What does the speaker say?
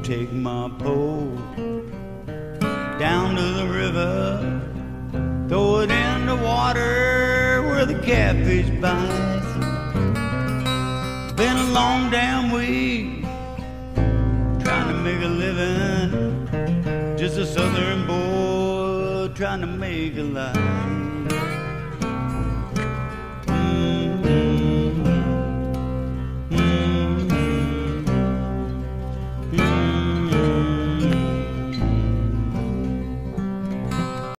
take my pole down to the river, throw it in the water where the catfish bites. Been a long damn week trying to make a living, just a southern boy trying to make a life.